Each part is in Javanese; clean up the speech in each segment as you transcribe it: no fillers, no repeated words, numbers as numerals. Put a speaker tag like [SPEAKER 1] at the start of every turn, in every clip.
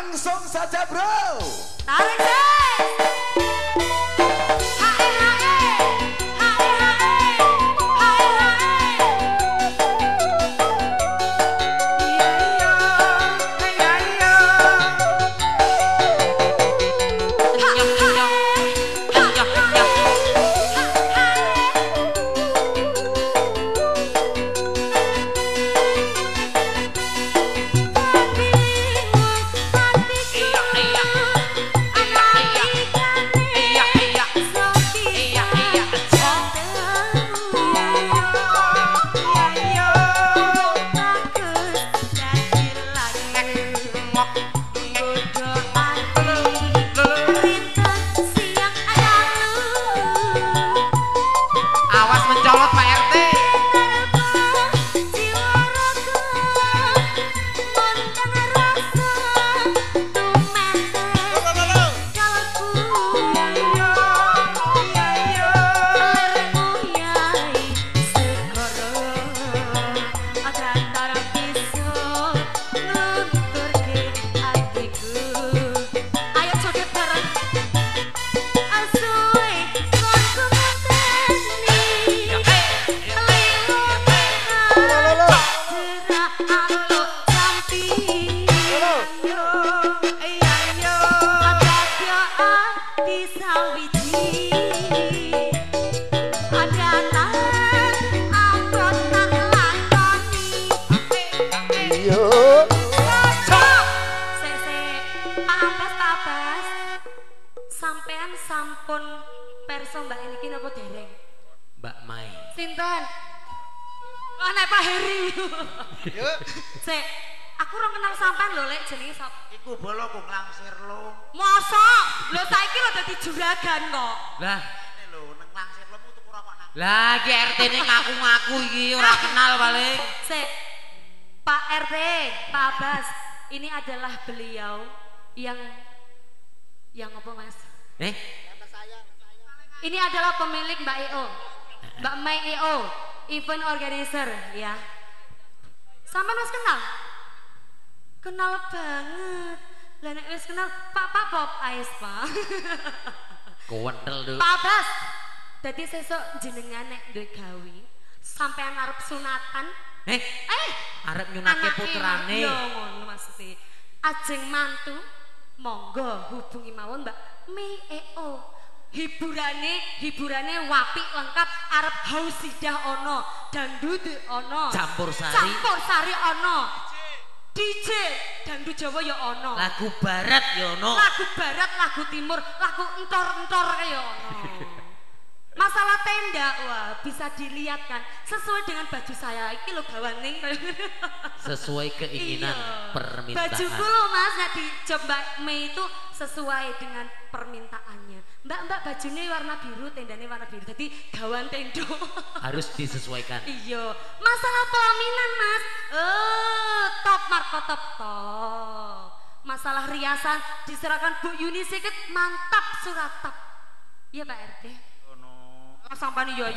[SPEAKER 1] Langsung saja bro.
[SPEAKER 2] Tarik guys. Hae hae. Hae hae. Hae hae. Iya iya. Iya iya. Nyam nyam. Nyam nyam.
[SPEAKER 3] Awas mencolot Pak RT.
[SPEAKER 2] Sampean sampun perso Mbak ini napa dereng?
[SPEAKER 3] Mbak Mai.
[SPEAKER 2] Sinten? Anak Pak Heri.
[SPEAKER 1] Yuk.
[SPEAKER 2] Sik, aku ora kenal sampean lho Lek jenenge sapa?
[SPEAKER 4] Iku bolo kok langsir lo.
[SPEAKER 2] Mosok? Lho saiki lho dadi juragan kok.
[SPEAKER 3] Lah,
[SPEAKER 4] Ini lo neng langsir lo tuku rokok nang.
[SPEAKER 3] lah iki RT ini ngaku-ngaku iki ora kenal paling.
[SPEAKER 2] Sik. Pak RT, Pak Abbas, ini adalah beliau yang apa Mas? Ini adalah pemilik Mbak EO, Mbak Mai EO, event organizer ya. Sampean wis kenal? Kenal banget. Lah nek wis kenal Pak Pop Ais Pak.
[SPEAKER 3] Kuwentel lho.
[SPEAKER 2] Pak Abbas, dadi sesuk jenengan nek duwe gawe, sampean arep sunatan.
[SPEAKER 3] Arep nyunake
[SPEAKER 2] Anake
[SPEAKER 3] putrane.
[SPEAKER 2] Yo ngono maksudnya. Ajeng mantu, monggo hubungi mawon Mbak Mai EO. Hiburane wapik lengkap, arep hausidah ono, dangdut ono,
[SPEAKER 3] Campur sari
[SPEAKER 2] ono, DJ dangdut Jawa ya ono,
[SPEAKER 3] lagu barat ya ono.
[SPEAKER 2] lagu barat, lagu timur, lagu entor-entor ya ono. Masalah tenda, wah bisa dilihat kan sesuai dengan baju saya iki lho gawaning
[SPEAKER 3] Sesuai keinginan permintaan.
[SPEAKER 2] bajuku lho Mas, nek di job Mbak Mai itu sesuai dengan permintaannya. Mbak bajunya warna biru, tendanya warna biru, jadi gawan tendo
[SPEAKER 3] Harus disesuaikan.
[SPEAKER 2] iya. Masalah pelaminan Mas, top marko top. Masalah riasan diserahkan Bu Yuni Sikit, mantap suratap. Iya Pak RT. Sampan yo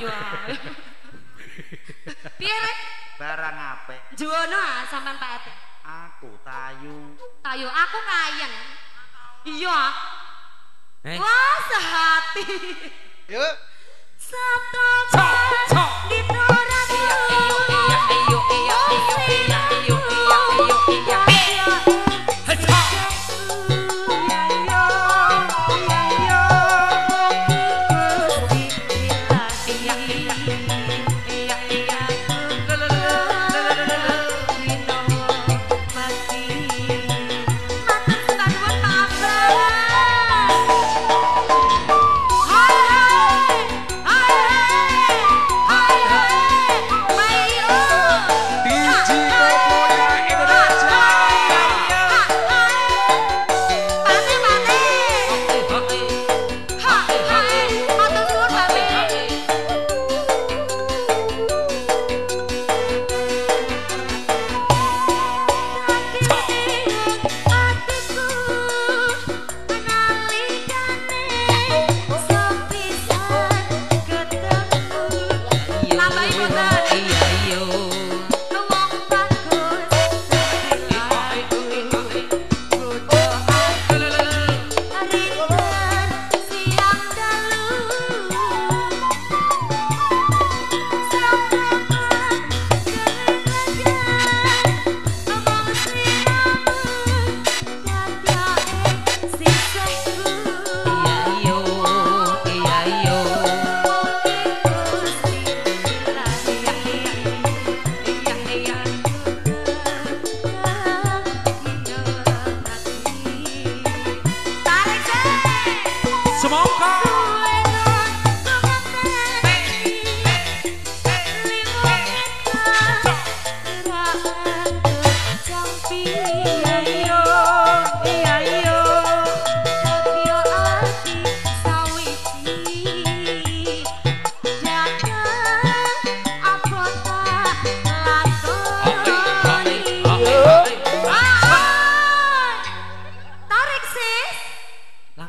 [SPEAKER 2] piye rek?
[SPEAKER 4] Barang apik.
[SPEAKER 2] Juwono sampean Pak RT.
[SPEAKER 4] Aku tayu.
[SPEAKER 2] Tayo aku kayen. Iya.
[SPEAKER 3] Eh?
[SPEAKER 2] Wah sehati.
[SPEAKER 1] Yuk.
[SPEAKER 2] Sabtu
[SPEAKER 3] Cok.
[SPEAKER 2] ditorat. Hai hai hai hai hai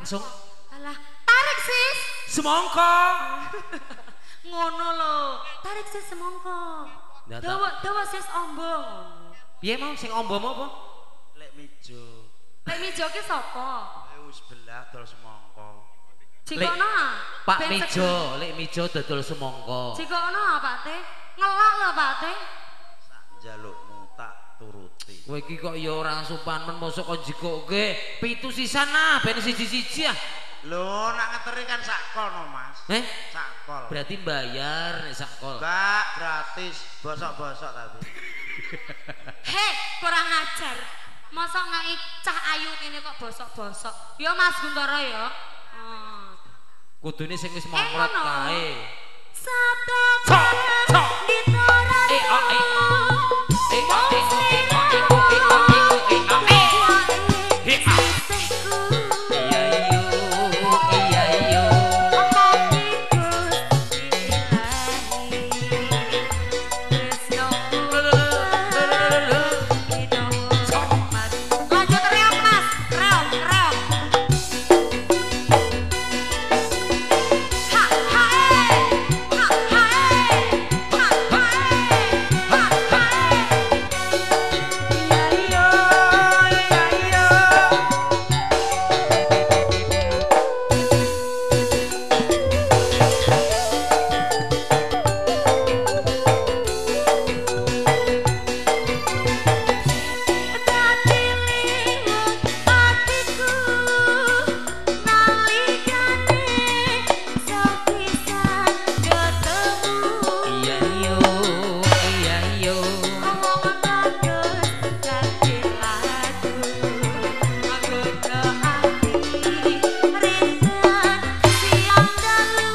[SPEAKER 3] langsung.
[SPEAKER 2] Alah, tarik sis.
[SPEAKER 3] Semongko.
[SPEAKER 2] Ngono lho. Tarik sis semongko.
[SPEAKER 3] Ndak tak.
[SPEAKER 2] Dawa sis ombong.
[SPEAKER 3] Piye mau sing ombom apa?
[SPEAKER 4] Lek mijo.
[SPEAKER 2] Lek mijo ki sapa?
[SPEAKER 4] Wis belah dol semongko.
[SPEAKER 2] Jikono.
[SPEAKER 3] Pak Mijo, lek Mijo dodol semongko.
[SPEAKER 2] Jikono Pak Teh. Ngelak lho Pak Teh.
[SPEAKER 4] Sak njalukmu tak turuti.
[SPEAKER 3] Kowe iki kok ya ora sopan men mosok kok jikoke 7 sisan ah ben siji-siji ah.
[SPEAKER 4] Lho, nak ngeteri kan sak kol no, Mas. Sak kol.
[SPEAKER 3] Berarti bayar nek sak kol.
[SPEAKER 4] Enggak, gratis. Bosok-bosok tapi.
[SPEAKER 2] Hei, kurang ajar. Mosok ngai cah ayu ini kok bosok-bosok. Ya Mas Guntara ya.
[SPEAKER 3] Kudune sing wis mangkrot
[SPEAKER 2] ngono.
[SPEAKER 3] kae.
[SPEAKER 2] Satu
[SPEAKER 3] Cok, cok.
[SPEAKER 2] ditora. Lanjut reok Mas, reok, reok. Ha ha ha ha ha ha ha. Iya iya. Dadi lingung atiku nalikane sepisan ketemu.
[SPEAKER 3] Iya yo.
[SPEAKER 2] Omongan bagus dadi lagu nggoda ati ringan siang dalu.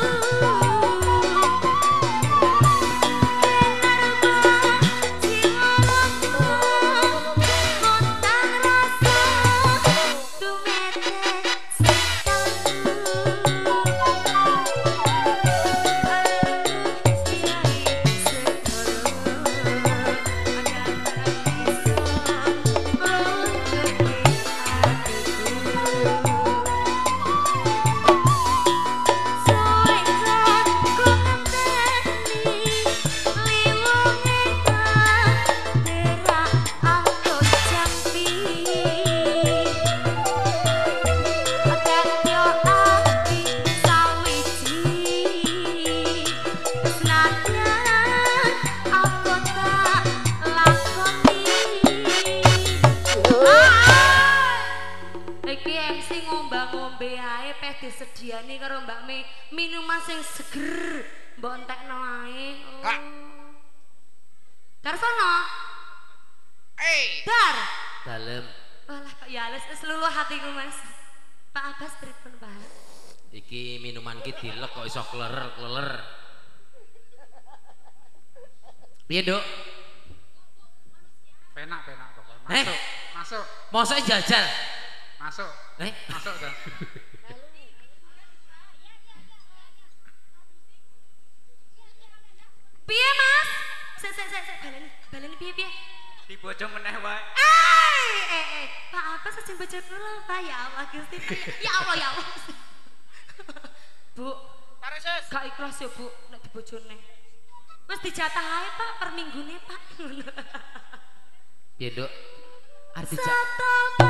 [SPEAKER 2] Iki MC ngombe ae peh disediani karo Mbak Me minuman sing seger mbok entekno ae.
[SPEAKER 1] Kak.
[SPEAKER 2] Dar sono. Dar.
[SPEAKER 3] Dalem
[SPEAKER 2] Walah kok ya les luluh hatiku Mas. Pak Abbas pripun Pak?
[SPEAKER 3] iki minuman ki dilek kok iso klerer. Piye, Duk?
[SPEAKER 5] Penak pokoknya.
[SPEAKER 3] Eh?
[SPEAKER 5] Masuk.
[SPEAKER 3] Mosok jajal.
[SPEAKER 5] Masuk dah.
[SPEAKER 2] Piye Mas? Sik baleni piye?
[SPEAKER 5] Dibojo meneh wae.
[SPEAKER 2] Pak Abbas sing bojo kula Pak ya Allah Gusti. Ya Allah. Bu,
[SPEAKER 1] Tareses.
[SPEAKER 2] gak ikhlas ya Bu nek dibojone. Wis dijatah ae Pak per minggune Pak.
[SPEAKER 3] Piye, Duk? Arti
[SPEAKER 2] Satu